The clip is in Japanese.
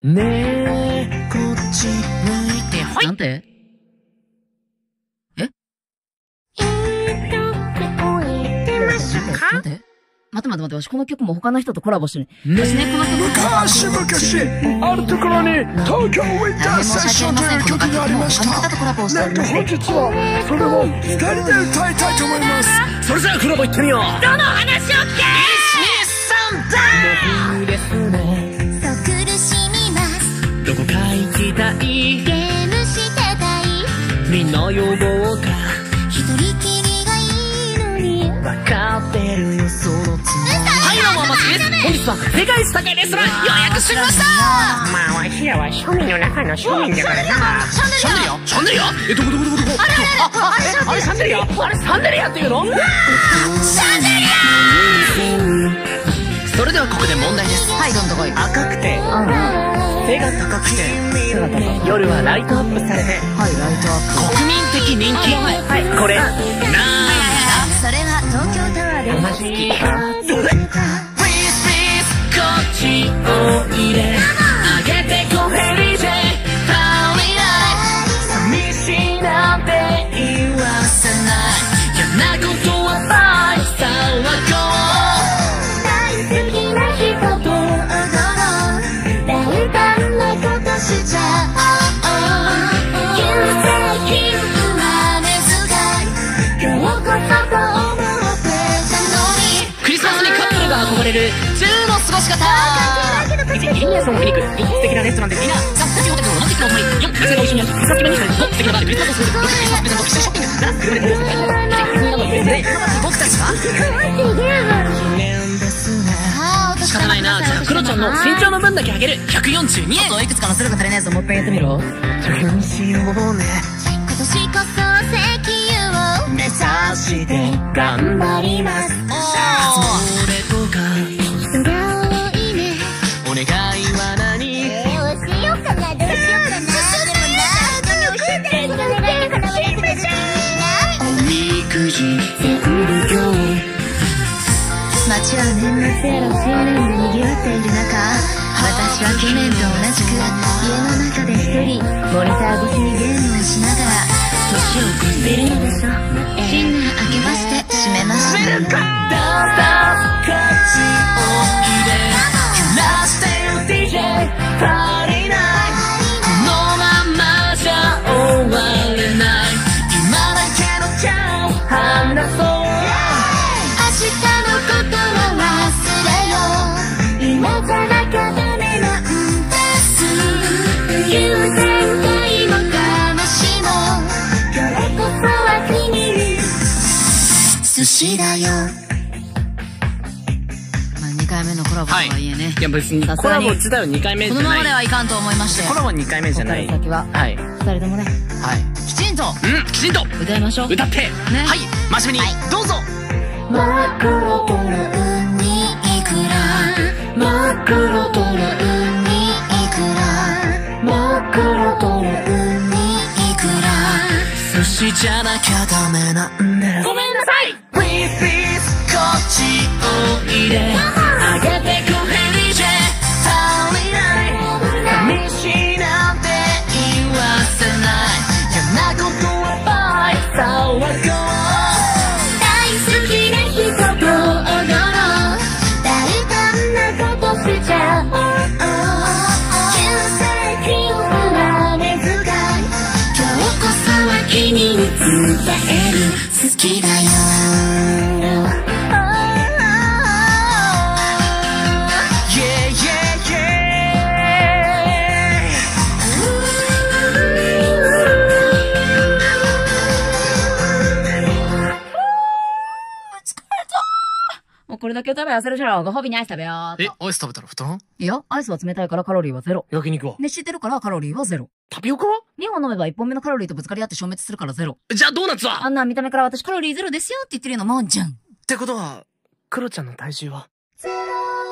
ねえ、こっち向いて、はい。 なんてなんて待て、私この曲も他の人とコラボしてる。私ね、この曲昔々、あるところに東京ウィンターセッションという曲がありました。なんと本日はそれを2人で歌いたいと思います。それじゃあコラボ行ってみよう。どの話を聞け。1、2、3だー。僕ですね。 そう苦しみます。 どこか行きたい。 ゲームしてたい。 みんな呼ぼうか。 一人きりがいいのに。 わかってるよ、そのつもり。 はい、どうもお待ちです。本日は世界一高いレストラン予約してきました。 まあわしらは庶民の中の庶民だからな。 シャンデリアシャンデリアどこあれシャンデリアあれシャンデリアっていうのシャンデリア。それではここで問題です。はい、どんどこい。 赤くて背が高くて夜はライトアップされてはい、ライトアップ。 国民的人気。はい、これなんそれは東京タワーでマジ好き。 こっちおいであげてこヘリジェ足りない寂しいなんて言わせない嫌なことはバイ騒ご大好きな人と踊ろう。大胆なことしちゃおう。急性金生まれずがい今日こそと思ってたのに。 クリスマスにカップルが憧れる10の過ごし方。 イルミネーションを見に行く素敵なレストランでみんなザ・プチホテルのロマンティックなお泊まり。4、女性が一緒にやるクリスマス気分に浸れると素敵なバーでクリスマスをする。6、クリスマスプレゼント一緒にショッピング。7、車でデート。8、ディズニーランドのプレゼントで僕たちは仕方ないな。じゃあクロちゃんの身長の分だけあげる。142円。あといくつかのするが足りないやつをもう一回やってみろ。 どうしようね今年こそ石油を目指して頑張りますそれとか人が多いね。 お願いは何どうしようかな。でもな、何をしててんの。願いが叶われてるしおみくじ全部今日街は年末やら新年で賑わっている中、私は去年と同じく家の中で一人モニター越しにゲームをしながら年を越しているのでしょ。新年明けまして締めました。 だんだんこっちおいで揺らしてる DJ 足りないこのままじゃ終われない今だけのチャンス話そう明日のことは忘れよう。今じゃなきゃダメなんです。優先会も試しも今日こそは君に寿司だよ。 まあ2回目のコラボとはいえね。 いや別にコラボ自体は2回目じこゃない。 のままではいかんと思いまして。 コラボは2回目じゃない。 ここから先ははい 2人ともね、 はい。 きちんときちんと歌いましょう。 歌ってね。 はい真面目にどうぞ。 真っ黒との海いくら真っ黒との海いくら真っ黒との海いくら寿司じゃなきゃダメなんだよごめんなさい。 Please please こっちおいであげてくヘリジェ足りない寂しいなんて言わせない嫌なことはバイ騒ごう大好きな人と踊ろう。大胆なことしちゃおう。急性期を裏目遣い今日こそは君に伝える。好きだよ。 Yeah yeah yeah もうこれだけ食べ痩せるじゃろ。ご褒美にアイス食べよう。 え、アイス食べたら太らん？ いや、アイスは冷たいからカロリーはゼロ。 焼肉は？ 熱してるからカロリーはゼロ。 タピオカは？ 2 本飲めば1本目のカロリーとぶつかり合って消滅するからゼロ。 じゃあドーナツは？ あんな見た目から私カロリーゼロですよって言ってるようなもんじゃん。 ってことは、クロちゃんの体重は？ ゼロ